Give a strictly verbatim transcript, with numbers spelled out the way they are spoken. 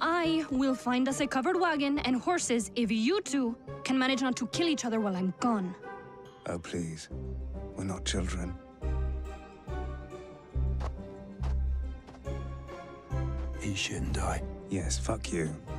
I will find us a covered wagon and horses if you two can manage not to kill each other while I'm gone. Oh, please. We're not children. He shouldn't die. Yes, fuck you.